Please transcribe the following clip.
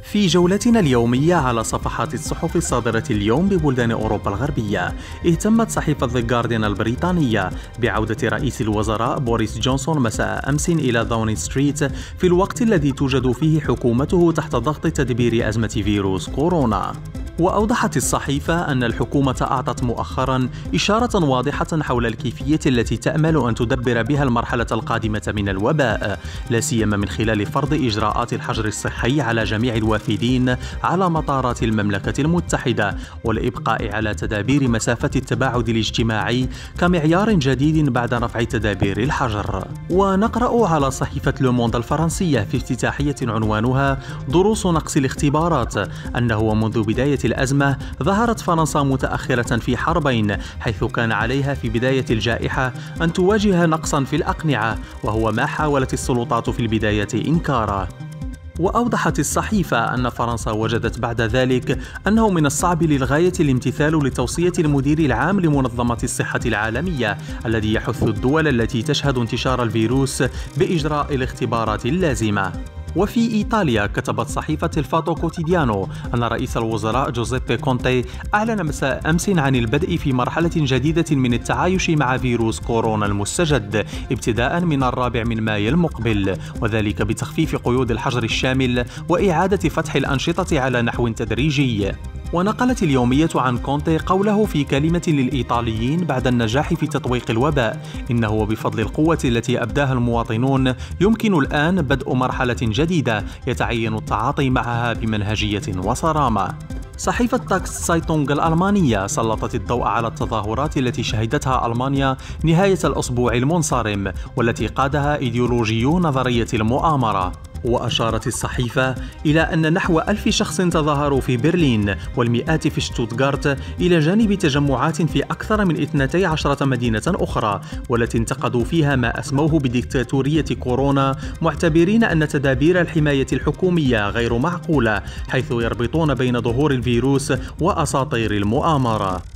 في جولتنا اليومية على صفحات الصحف الصادرة اليوم ببلدان أوروبا الغربية، اهتمت صحيفة The Guardian البريطانية بعودة رئيس الوزراء بوريس جونسون مساء أمس إلى داونينغ ستريت في الوقت الذي توجد فيه حكومته تحت ضغط تدبير أزمة فيروس كورونا. وأوضحت الصحيفة أن الحكومة أعطت مؤخرا إشارة واضحة حول الكيفية التي تأمل أن تدبر بها المرحلة القادمة من الوباء، لا سيما من خلال فرض إجراءات الحجر الصحي على جميع الوافدين على مطارات المملكة المتحدة، والإبقاء على تدابير مسافة التباعد الاجتماعي كمعيار جديد بعد رفع تدابير الحجر. ونقرأ على صحيفة لو موند الفرنسية في افتتاحية عنوانها دروس نقص الاختبارات أنه منذ بداية الأزمة ظهرت فرنسا متأخرة في حربين، حيث كان عليها في بداية الجائحة أن تواجه نقصا في الأقنعة، وهو ما حاولت السلطات في البداية إنكاره. وأوضحت الصحيفة أن فرنسا وجدت بعد ذلك أنه من الصعب للغاية الامتثال لتوصية المدير العام لمنظمة الصحة العالمية الذي يحث الدول التي تشهد انتشار الفيروس بإجراء الاختبارات اللازمة. وفي إيطاليا كتبت صحيفة الفاتو كوتيديانو أن رئيس الوزراء جوزيبي كونتي أعلن مساء أمس عن البدء في مرحلة جديدة من التعايش مع فيروس كورونا المستجد ابتداء من 4 مايو المقبل، وذلك بتخفيف قيود الحجر الشامل وإعادة فتح الأنشطة على نحو تدريجي. ونقلت اليومية عن كونتي قوله في كلمة للإيطاليين بعد النجاح في تطويق الوباء: إنه بفضل القوة التي أبداها المواطنون يمكن الآن بدء مرحلة جديدة يتعين التعاطي معها بمنهجية وصرامة. صحيفة تاكس سايتونغ الألمانية سلطت الضوء على التظاهرات التي شهدتها ألمانيا نهاية الأسبوع المنصرم، والتي قادها إيديولوجيو نظرية المؤامرة. وأشارت الصحيفة إلى أن نحو 1000 شخص تظاهروا في برلين والمئات في شتوتغارت، إلى جانب تجمعات في أكثر من 12 مدينة أخرى، والتي انتقدوا فيها ما أسموه بديكتاتورية كورونا، معتبرين أن تدابير الحماية الحكومية غير معقولة، حيث يربطون بين ظهور الفيروس وأساطير المؤامرة.